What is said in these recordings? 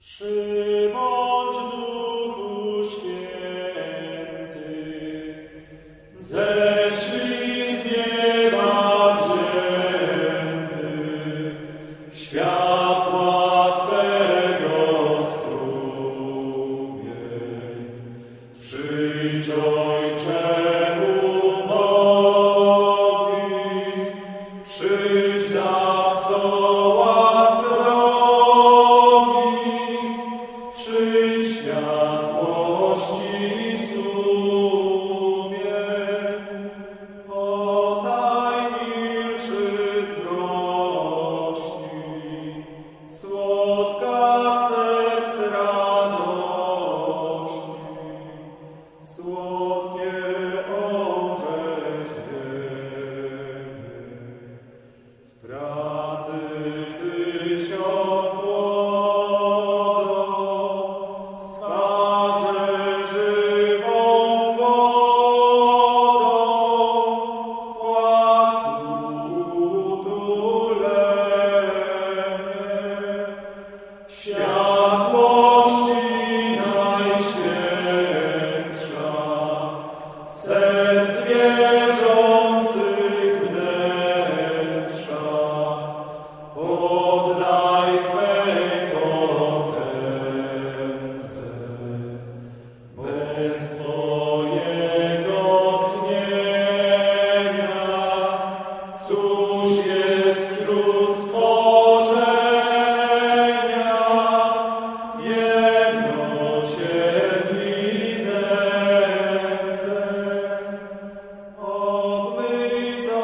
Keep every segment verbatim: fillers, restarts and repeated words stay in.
Przybądź Duchu Święty, ześlij z nieba wzięty światła Twego strumień. Przyjdź, Ojcze ubogich, przyjdź, dawco łask drogich, przyjdź, światłości sumień. O najmilszy z gości, słodka serc radości, słodkie orzeźwienie. W pracy tysiącpłodą skarże żywą wodą, w płaczu utulenie. Światłości najświętsza, serc wierzących wnętrza, oddaj Twej potędze. Bez Twojego tchnienia cóż jest wśród stworzenia? Jedno cieni nędzę, obmyj co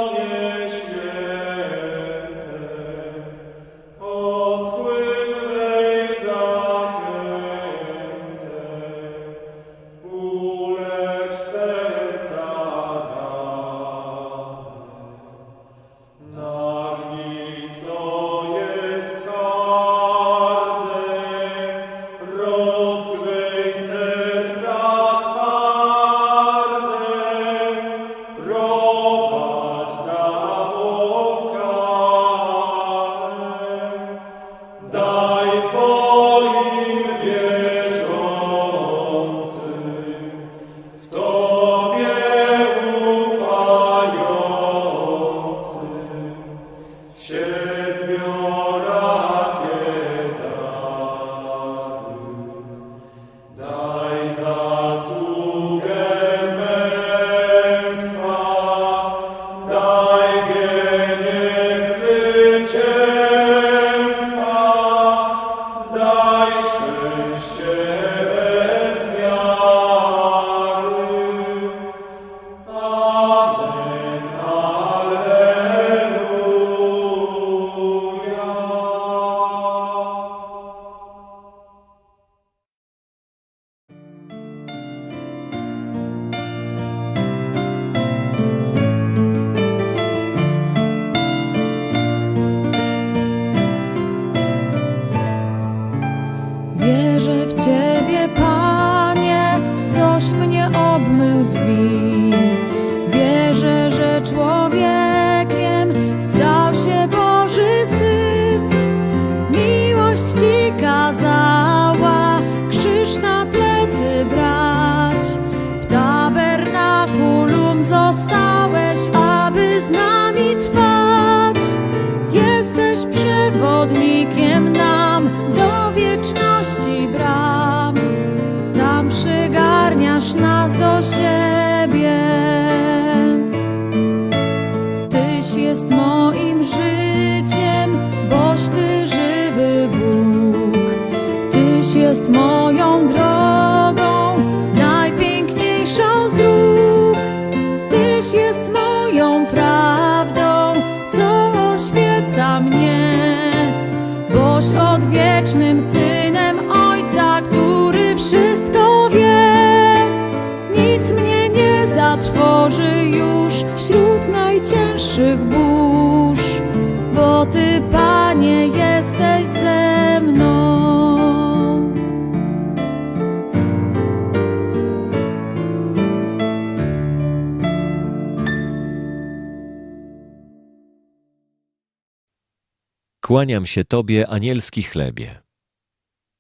nieświęte, oschłym wlej zachętę, ulecz serca rany. Nagnij, co jest harde, rozgrzej serca twarde, prowadź zabłąkane. Daj Twoim wierzącym, w Tobie ufającym, siedmiorakie dary. Daj zasługę męstwa, daj wieniec zwycięstwa, daj szczęście bez miary. Amen, alleluja. Wierzę w Ciebie, Panie, coś mnie obmył z win. Wierzę, że człowiekiem stał się Boży Syn. Miłość Ci kazała krzyż na plecy brać. W tabernakulum zostałeś, aby z nami trwać. Jesteś przewodnikiem nam do wieczności bram. Tam przygarniasz nas do siebie. Tyś jest moim życiem, boś Ty żywy Bóg. Tyś jest moją drogą, najpiękniejszą z dróg. Tyś jest moją prawdą, co oświeca mnie. Boś odwiecznym Synem Ojca, który wszystko wie. Nic mnie nie zatrwoży już wśród najcięższych burz, bo Ty, Panie, jesteś ze mną. Kłaniam się Tobie, anielski chlebie.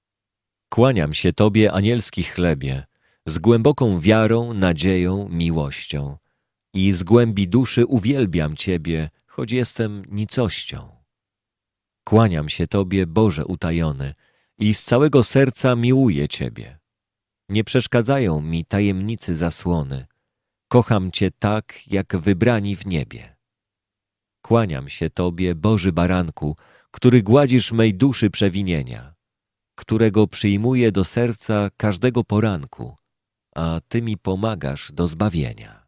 Kłaniam się Tobie, anielski chlebie, z głęboką wiarą, nadzieją, miłością i z głębi duszy uwielbiam Ciebie, choć jestem nicością. Kłaniam się Tobie, Boże utajony, i z całego serca miłuję Ciebie. Nie przeszkadzają mi tajemnicy zasłony. Kocham Cię tak, jak wybrani w niebie. Kłaniam się Tobie, Boży Baranku, który gładzisz mej duszy przewinienia, którego przyjmuję do serca każdego poranku, a Ty mi pomagasz do zbawienia.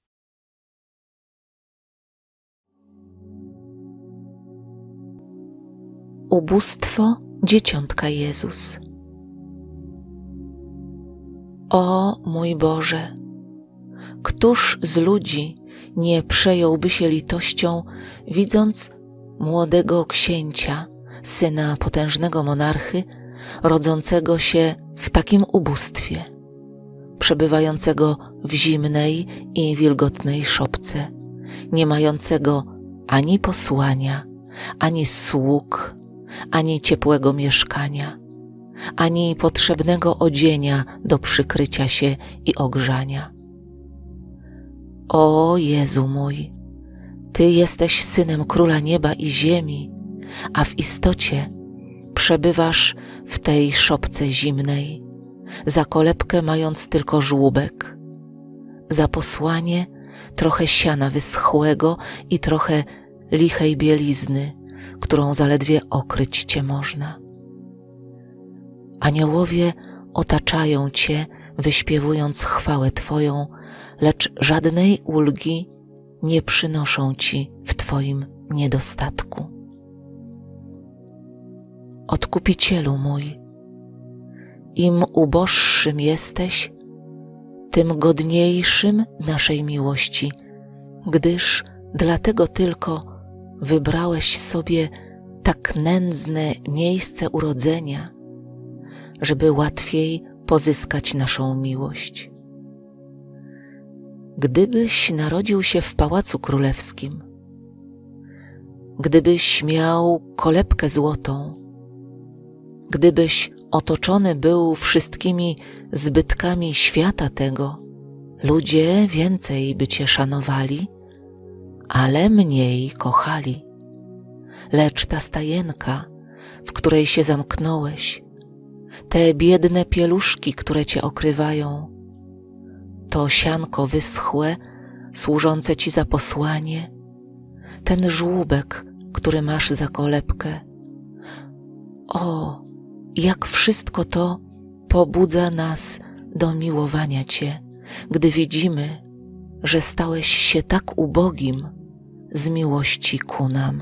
Ubóstwo Dzieciątka Jezus. O mój Boże, któż z ludzi nie przejąłby się litością, widząc młodego księcia, syna potężnego monarchy, rodzącego się w takim ubóstwie, przebywającego w zimnej i wilgotnej szopce, nie mającego ani posłania, ani sług, ani ciepłego mieszkania, ani potrzebnego odzienia do przykrycia się i ogrzania. O Jezu mój, Ty jesteś Synem Króla Nieba i Ziemi, a w istocie przebywasz w tej szopce zimnej, za kolebkę mając tylko żłóbek, za posłanie trochę siana wyschłego i trochę lichej bielizny, którą zaledwie okryć Cię można. Aniołowie otaczają Cię, wyśpiewując chwałę Twoją, lecz żadnej ulgi nie przynoszą Ci w Twoim niedostatku. Odkupicielu mój, im uboższym jesteś, tym godniejszym naszej miłości, gdyż dlatego tylko wybrałeś sobie tak nędzne miejsce urodzenia, żeby łatwiej pozyskać naszą miłość. Gdybyś narodził się w pałacu królewskim, gdybyś miał kolebkę złotą, gdybyś otoczony był wszystkimi zbytkami świata tego, ludzie więcej by Cię szanowali, ale mniej kochali. Lecz ta stajenka, w której się zamknąłeś, te biedne pieluszki, które Cię okrywają, to sianko wyschłe, służące Ci za posłanie, ten żłóbek, który masz za kolebkę. O, jak wszystko to pobudza nas do miłowania Cię, gdy widzimy, że stałeś się tak ubogim z miłości ku nam.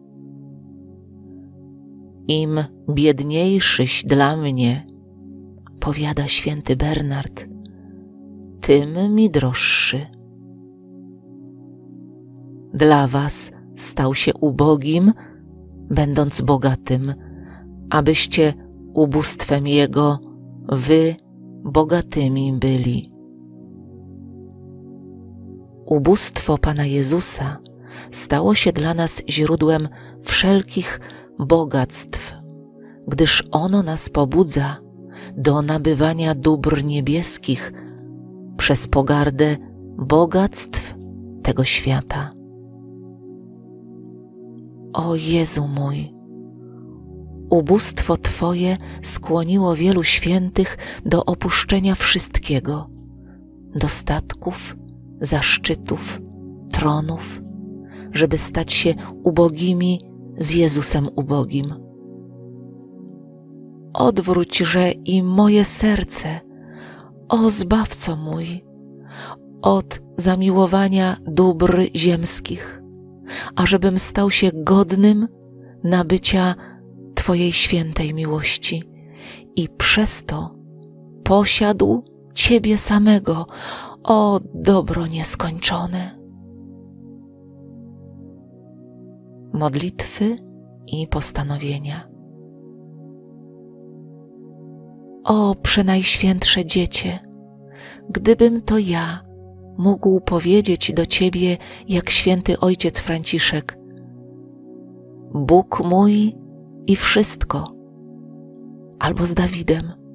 Im biedniejszyś dla mnie, powiada święty Bernard, tym mi droższy. Dla was stał się ubogim, będąc bogatym, abyście ubóstwem Jego wy bogatymi byli. Ubóstwo Pana Jezusa stało się dla nas źródłem wszelkich bogactw, gdyż ono nas pobudza do nabywania dóbr niebieskich przez pogardę bogactw tego świata. O Jezu mój, ubóstwo Twoje skłoniło wielu świętych do opuszczenia wszystkiego, dostatków, zaszczytów, tronów, żeby stać się ubogimi z Jezusem ubogim. Odwróćże i moje serce, o Zbawco mój, od zamiłowania dóbr ziemskich, ażebym stał się godnym nabycia Twojej świętej miłości i przez to posiadł Ciebie samego, o dobro nieskończone. Modlitwy i postanowienia. O Przenajświętsze Dziecię, gdybym to ja mógł powiedzieć do Ciebie jak święty ojciec Franciszek: Bóg mój i wszystko, albo z Dawidem: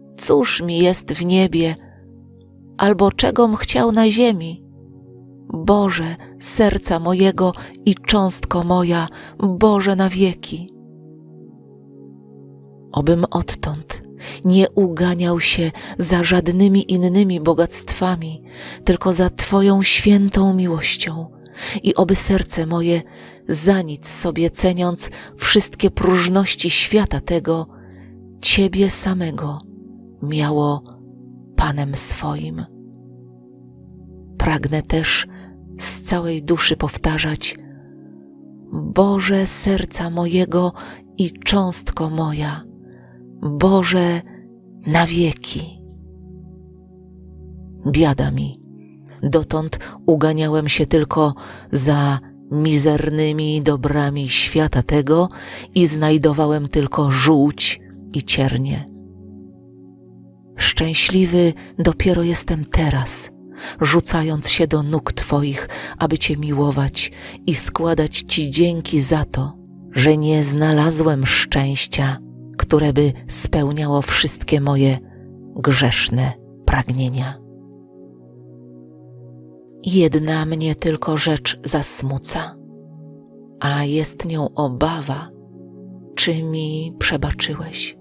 cóż mi jest w niebie, albo czegom chciał na ziemi? Boże, serca mojego i cząstko moja, Boże na wieki. Obym odtąd nie uganiał się za żadnymi innymi bogactwami, tylko za Twoją świętą miłością i oby serce moje, za nic sobie ceniąc wszystkie próżności świata tego, Ciebie samego miało Panem swoim. Pragnę też z całej duszy powtarzać: Boże serca mojego i cząstko moja, Boże na wieki. Biada mi, dotąd uganiałem się tylko za mizernymi dobrami świata tego i znajdowałem tylko żółć i ciernie. Szczęśliwy dopiero jestem teraz, rzucając się do nóg Twoich, aby Cię miłować i składać Ci dzięki za to, że nie znalazłem szczęścia, które by spełniało wszystkie moje grzeszne pragnienia. Jedna mnie tylko rzecz zasmuca, a jest nią obawa, czy mi przebaczyłeś.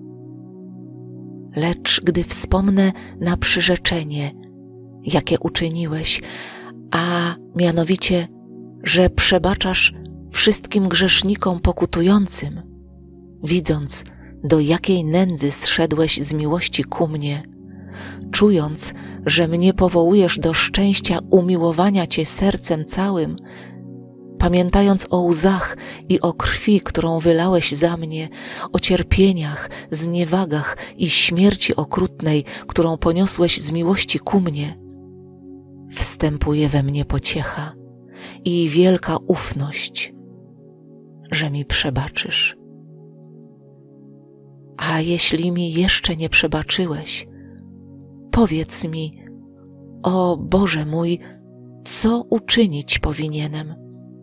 Lecz gdy wspomnę na przyrzeczenie, jakie uczyniłeś, a mianowicie, że przebaczasz wszystkim grzesznikom pokutującym, widząc, do jakiej nędzy zszedłeś z miłości ku mnie, czując, że mnie powołujesz do szczęścia umiłowania Cię sercem całym, pamiętając o łzach i o krwi, którą wylałeś za mnie, o cierpieniach, zniewagach i śmierci okrutnej, którą poniosłeś z miłości ku mnie, wstępuje we mnie pociecha i wielka ufność, że mi przebaczysz. A jeśli mi jeszcze nie przebaczyłeś, powiedz mi, o Boże mój, co uczynić powinienem?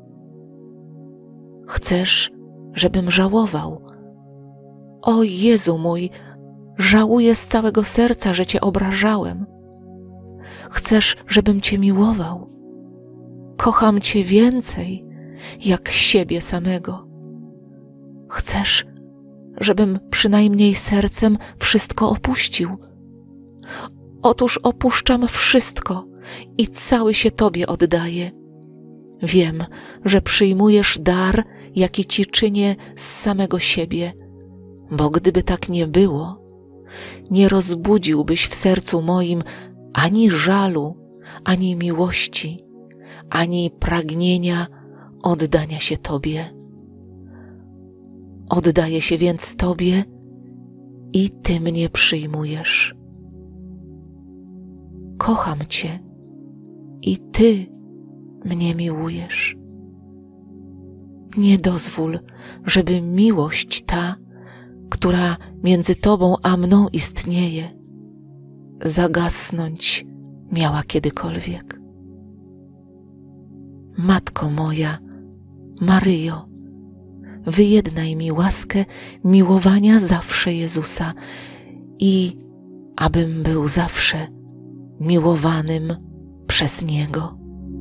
Chcesz, żebym żałował? O Jezu mój, żałuję z całego serca, że Cię obrażałem. Chcesz, żebym Cię miłował? Kocham Cię więcej, jak siebie samego. Chcesz, żebym przynajmniej sercem wszystko opuścił? Otóż opuszczam wszystko i cały się Tobie oddaję. Wiem, że przyjmujesz dar, jaki Ci czynię z samego siebie, bo gdyby tak nie było, nie rozbudziłbyś w sercu moim ani żalu, ani miłości, ani pragnienia oddania się Tobie. Oddaję się więc Tobie i Ty mnie przyjmujesz. Kocham Cię i Ty mnie miłujesz. Nie dozwól, żeby miłość ta, która między Tobą a mną istnieje, zagasnąć miała kiedykolwiek. Matko moja, Maryjo, wyjednaj mi łaskę miłowania zawsze Jezusa i abym był zawsze miłowanym przez Niego.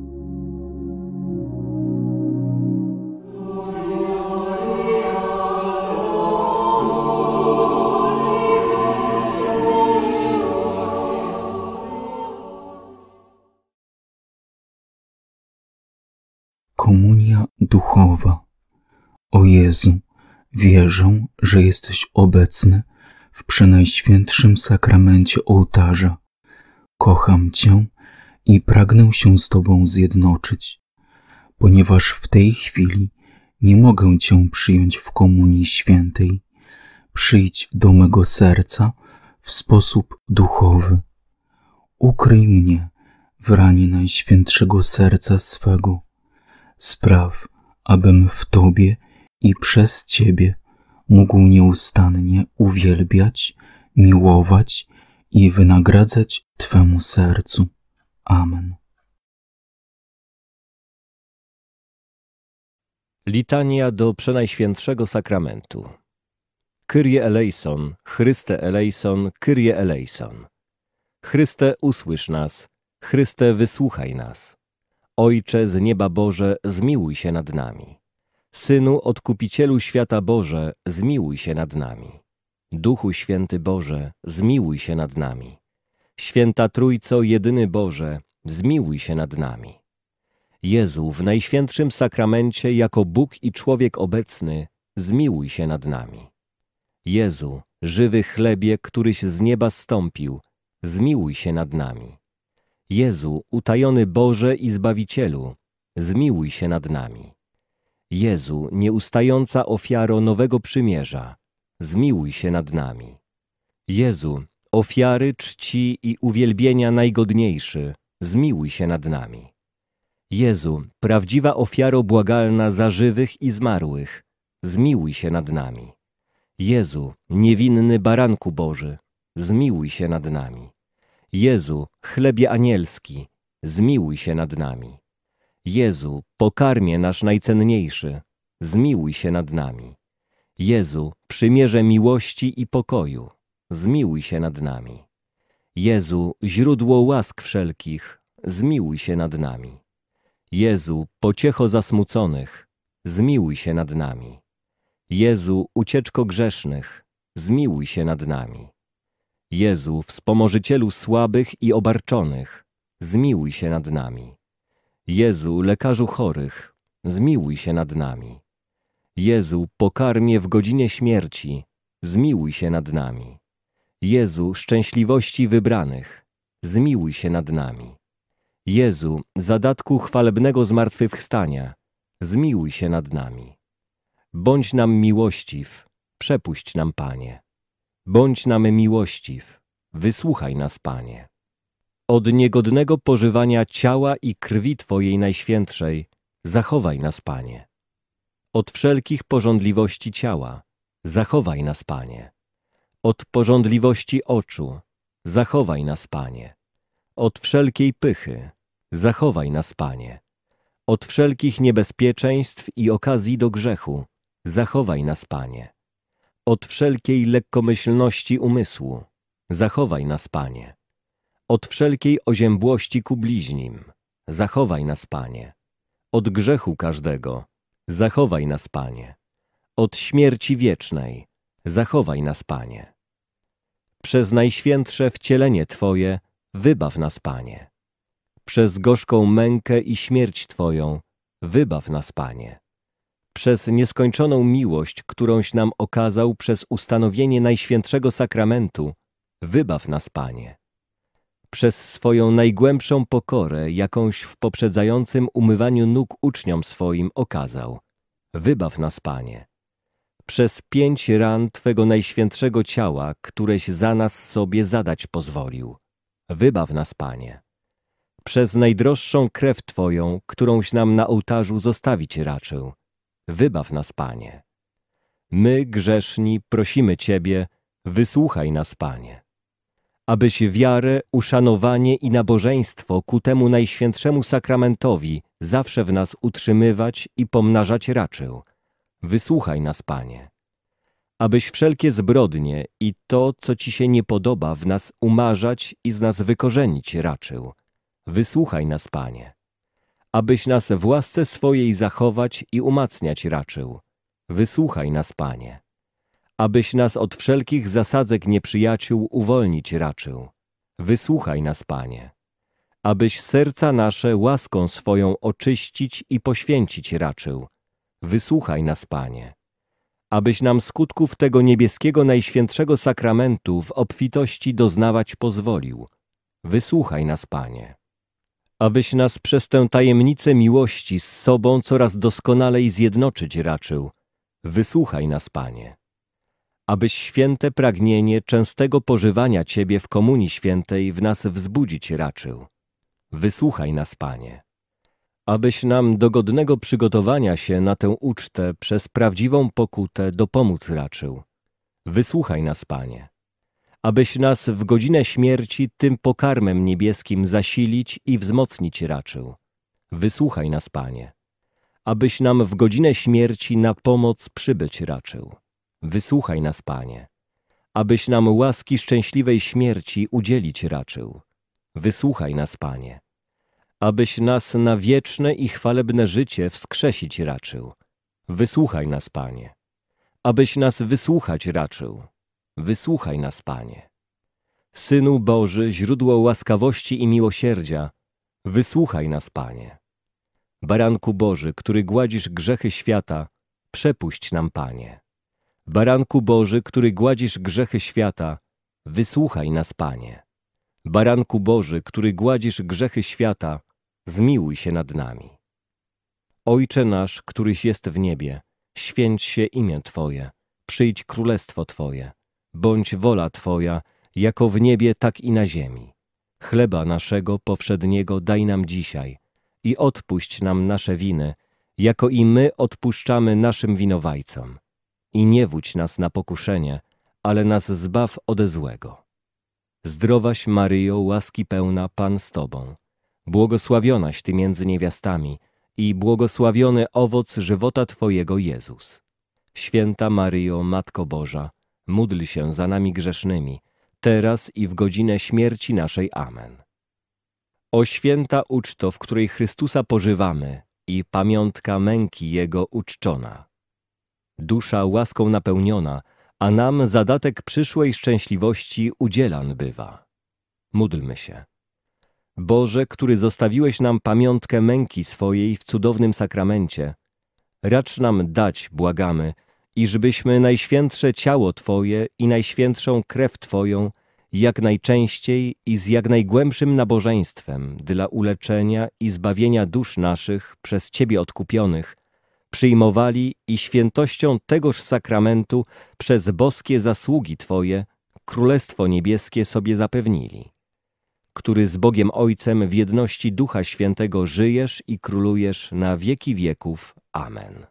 Komunia duchowa. O Jezu, wierzę, że jesteś obecny w przenajświętszym sakramencie ołtarza. Kocham Cię i pragnę się z Tobą zjednoczyć, ponieważ w tej chwili nie mogę Cię przyjąć w komunii świętej. Przyjdź do mego serca w sposób duchowy. Ukryj mnie w ranie Najświętszego Serca swego. Spraw, abym w Tobie i przez Ciebie mógł nieustannie uwielbiać, miłować i wynagradzać Twemu sercu. Amen. Litania do Przenajświętszego Sakramentu. Kyrie eleison, Chryste eleison, Kyrie eleison. Chryste, usłysz nas, Chryste, wysłuchaj nas. Ojcze z nieba Boże, zmiłuj się nad nami. Synu, Odkupicielu świata Boże, zmiłuj się nad nami. Duchu Święty Boże, zmiłuj się nad nami. Święta Trójco, jedyny Boże, zmiłuj się nad nami. Jezu, w Najświętszym Sakramencie, jako Bóg i człowiek obecny, zmiłuj się nad nami. Jezu, żywy chlebie, któryś z nieba zstąpił, zmiłuj się nad nami. Jezu, utajony Boże i Zbawicielu, zmiłuj się nad nami. Jezu, nieustająca ofiaro nowego przymierza, zmiłuj się nad nami. Jezu, ofiary, czci i uwielbienia najgodniejszy, zmiłuj się nad nami. Jezu, prawdziwa ofiaro błagalna za żywych i zmarłych, zmiłuj się nad nami. Jezu, niewinny baranku Boży, zmiłuj się nad nami. Jezu, chlebie anielski, zmiłuj się nad nami. Jezu, pokarmie nasz najcenniejszy, zmiłuj się nad nami. Jezu, przymierze miłości i pokoju, zmiłuj się nad nami. Jezu, źródło łask wszelkich, zmiłuj się nad nami. Jezu, pociecho zasmuconych, zmiłuj się nad nami. Jezu, ucieczko grzesznych, zmiłuj się nad nami. Jezu, wspomożycielu słabych i obarczonych, zmiłuj się nad nami. Jezu, lekarzu chorych, zmiłuj się nad nami. Jezu, pokarmie w godzinie śmierci, zmiłuj się nad nami. Jezu, szczęśliwości wybranych, zmiłuj się nad nami. Jezu, zadatku chwalebnego zmartwychwstania, zmiłuj się nad nami. Bądź nam miłościw, przepuść nam, Panie. Bądź nam miłościw, wysłuchaj nas, Panie. Od niegodnego pożywania ciała i krwi Twojej Najświętszej zachowaj nas, Panie. Od wszelkich pożądliwości ciała zachowaj nas, Panie. Od pożądliwości oczu zachowaj nas, Panie. Od wszelkiej pychy zachowaj nas, Panie. Od wszelkich niebezpieczeństw i okazji do grzechu zachowaj nas, Panie. Od wszelkiej lekkomyślności umysłu zachowaj nas, Panie. Od wszelkiej oziębłości ku bliźnim zachowaj nas, Panie. Od grzechu każdego zachowaj nas, Panie. Od śmierci wiecznej zachowaj nas, Panie. Przez najświętsze wcielenie Twoje wybaw nas, Panie. Przez gorzką mękę i śmierć Twoją wybaw nas, Panie. Przez nieskończoną miłość, którąś nam okazał przez ustanowienie Najświętszego Sakramentu, wybaw nas, Panie. Przez swoją najgłębszą pokorę, jakąś w poprzedzającym umywaniu nóg uczniom swoim okazał, wybaw nas, Panie. Przez pięć ran Twego Najświętszego Ciała, któreś za nas sobie zadać pozwolił, wybaw nas, Panie. Przez najdroższą krew Twoją, którąś nam na ołtarzu zostawić raczył, wybaw nas, Panie. My, grzeszni, prosimy Ciebie, wysłuchaj nas, Panie. Abyś wiarę, uszanowanie i nabożeństwo ku temu Najświętszemu Sakramentowi zawsze w nas utrzymywać i pomnażać raczył, wysłuchaj nas, Panie. Abyś wszelkie zbrodnie i to, co Ci się nie podoba, w nas umarzać i z nas wykorzenić raczył, wysłuchaj nas, Panie. Abyś nas w łasce swojej zachować i umacniać raczył, wysłuchaj nas, Panie. Abyś nas od wszelkich zasadzek nieprzyjaciół uwolnić raczył, wysłuchaj nas, Panie. Abyś serca nasze łaską swoją oczyścić i poświęcić raczył, wysłuchaj nas, Panie. Abyś nam skutków tego niebieskiego Najświętszego Sakramentu w obfitości doznawać pozwolił, wysłuchaj nas, Panie. Abyś nas przez tę tajemnicę miłości z sobą coraz doskonalej zjednoczyć raczył, wysłuchaj nas, Panie. Abyś święte pragnienie częstego pożywania Ciebie w Komunii Świętej w nas wzbudzić raczył, wysłuchaj nas, Panie. Abyś nam do godnego przygotowania się na tę ucztę przez prawdziwą pokutę dopomóc raczył, wysłuchaj nas, Panie. Abyś nas w godzinę śmierci tym pokarmem niebieskim zasilić i wzmocnić raczył, wysłuchaj nas, Panie. Abyś nam w godzinę śmierci na pomoc przybyć raczył, wysłuchaj nas, Panie. Abyś nam łaski szczęśliwej śmierci udzielić raczył. Wysłuchaj nas, Panie. Abyś nas na wieczne i chwalebne życie wskrzesić raczył. Wysłuchaj nas, Panie. Abyś nas wysłuchać raczył. Wysłuchaj nas, Panie. Synu Boży, źródło łaskawości i miłosierdzia, wysłuchaj nas, Panie. Baranku Boży, który gładzisz grzechy świata, przepuść nam, Panie. Baranku Boży, który gładzisz grzechy świata, wysłuchaj nas, Panie. Baranku Boży, który gładzisz grzechy świata, zmiłuj się nad nami. Ojcze nasz, któryś jest w niebie, święć się imię Twoje, przyjdź królestwo Twoje, bądź wola Twoja, jako w niebie, tak i na ziemi. Chleba naszego powszedniego daj nam dzisiaj i odpuść nam nasze winy, jako i my odpuszczamy naszym winowajcom. I nie wódź nas na pokuszenie, ale nas zbaw ode złego. Zdrowaś Maryjo, łaski pełna, Pan z Tobą. Błogosławionaś Ty między niewiastami i błogosławiony owoc żywota Twojego, Jezus. Święta Maryjo, Matko Boża, módl się za nami grzesznymi, teraz i w godzinę śmierci naszej. Amen. O święta uczto, w której Chrystusa pożywamy i pamiątka męki Jego uczczona. Dusza łaską napełniona, a nam zadatek przyszłej szczęśliwości udzielan bywa. Módlmy się. Boże, który zostawiłeś nam pamiątkę męki swojej w cudownym sakramencie, racz nam dać, błagamy, iżbyśmy najświętsze ciało Twoje i najświętszą krew Twoją jak najczęściej i z jak najgłębszym nabożeństwem dla uleczenia i zbawienia dusz naszych przez Ciebie odkupionych przyjmowali i świętością tegoż sakramentu przez boskie zasługi Twoje Królestwo Niebieskie sobie zapewnili, który z Bogiem Ojcem w jedności Ducha Świętego żyjesz i królujesz na wieki wieków. Amen.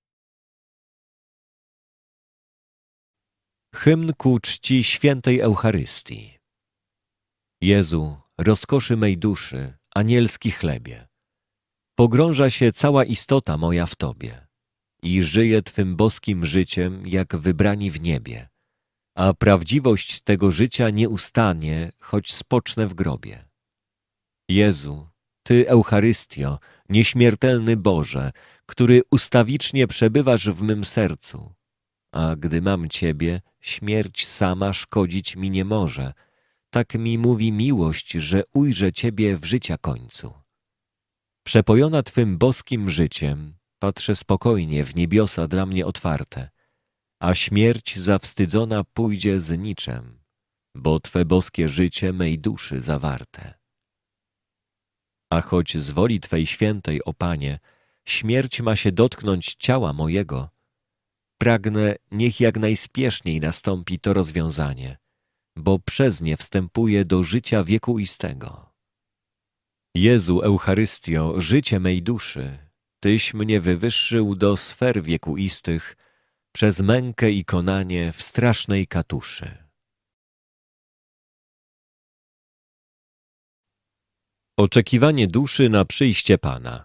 Hymn ku czci świętej Eucharystii. Jezu, rozkoszy mej duszy, anielski chlebie, pogrąża się cała istota moja w Tobie i żyje Twym boskim życiem, jak wybrani w niebie, a prawdziwość tego życia nie ustanie, choć spocznę w grobie. Jezu, Ty, Eucharystio, nieśmiertelny Boże, który ustawicznie przebywasz w mym sercu, a gdy mam Ciebie, śmierć sama szkodzić mi nie może. Tak mi mówi miłość, że ujrzę Ciebie w życia końcu. Przepojona Twym boskim życiem, patrzę spokojnie w niebiosa dla mnie otwarte, a śmierć zawstydzona pójdzie z niczem, bo Twe boskie życie mej duszy zawarte. A choć z woli Twej świętej, o Panie, śmierć ma się dotknąć ciała mojego, pragnę, niech jak najspieszniej nastąpi to rozwiązanie, bo przez nie wstępuję do życia wiekuistego. Jezu, Eucharystio, życie mej duszy, Tyś mnie wywyższył do sfer wiekuistych przez mękę i konanie w strasznej katuszy. Oczekiwanie duszy na przyjście Pana.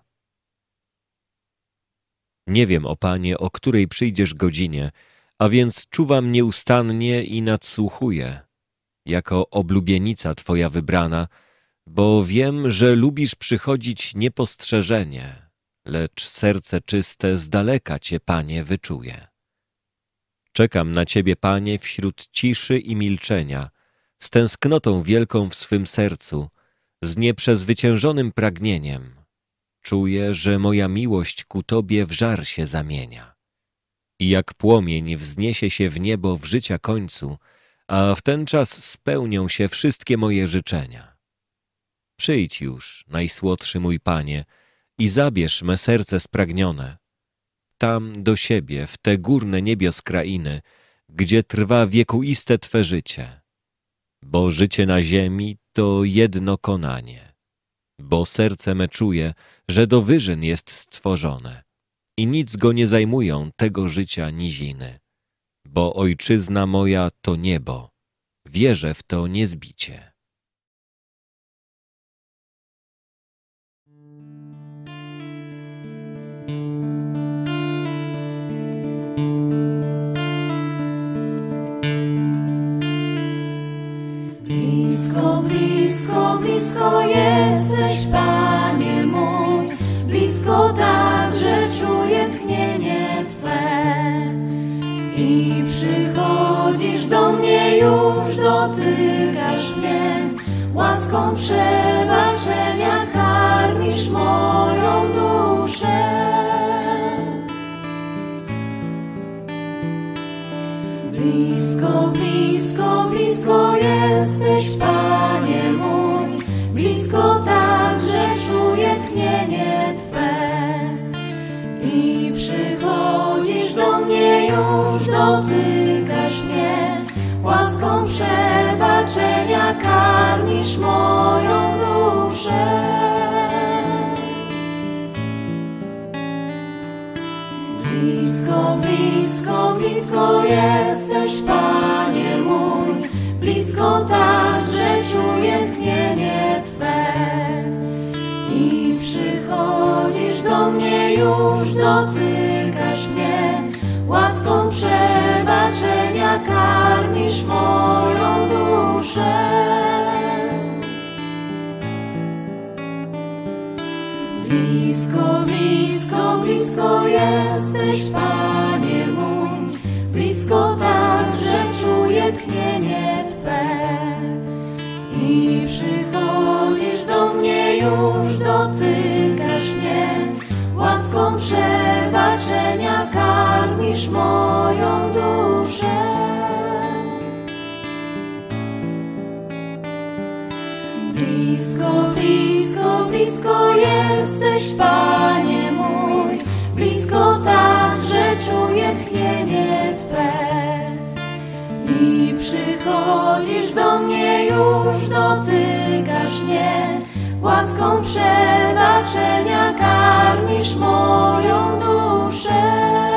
Nie wiem, o Panie, o której przyjdziesz godzinie, a więc czuwam nieustannie i nadsłuchuję, jako oblubienica Twoja wybrana, bo wiem, że lubisz przychodzić niepostrzeżenie, lecz serce czyste z daleka Cię, Panie, wyczuje. Czekam na Ciebie, Panie, wśród ciszy i milczenia, z tęsknotą wielką w swym sercu, z nieprzezwyciężonym pragnieniem. Czuję, że moja miłość ku Tobie w żar się zamienia. I jak płomień wzniesie się w niebo w życia końcu, a w ten czas spełnią się wszystkie moje życzenia. Przyjdź już, najsłodszy mój Panie, i zabierz me serce spragnione, tam do siebie, w te górne niebios krainy, gdzie trwa wiekuiste Twe życie. Bo życie na ziemi to jedno konanie. Bo serce me czuje, że do wyżyn jest stworzone i nic go nie zajmują tego życia niziny. Bo ojczyzna moja to niebo, wierzę w to niezbicie. blisko jesteś, Panie mój, blisko tak, że czuję tchnienie Twe. I przychodzisz do mnie, już dotykasz mnie, łaską przebaczenia karmisz moją duszę. Blisko, blisko, blisko jesteś, Panie mój, blisko tak, że czuję tchnienie Twe. I przychodzisz do mnie, już dotykasz mnie, łaską przebaczenia karmisz moją duszę. Blisko, blisko, blisko jesteś, Panie mój, blisko tak, że czuję tchnienie Twe. I przychodzisz do mnie, już dotykasz mnie, łaską przebaczenia karmisz moją duszę. Blisko, blisko, blisko jesteś, Panie mój, blisko tak, że czuję tchnienie Twe. I przychodzisz do mnie, już dotykasz mnie, łaską przebaczenia karmisz moją duszę. Blisko, blisko, blisko jesteś, Panie mój, blisko tak, że czuję tchnienie Twe. I przychodzisz do mnie, już dotykasz mnie, łaską przebaczenia karmisz moją duszę.